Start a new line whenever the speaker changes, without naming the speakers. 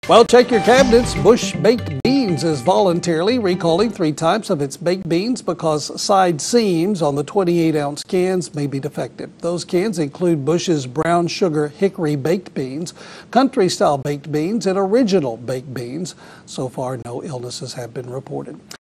Well, check your cabinets. Bush Baked Beans is voluntarily recalling 3 types of its baked beans because side seams on the 28-ounce cans may be defective. Those cans include Bush's brown sugar hickory baked beans, country-style baked beans, and original baked beans. So far, no illnesses have been reported.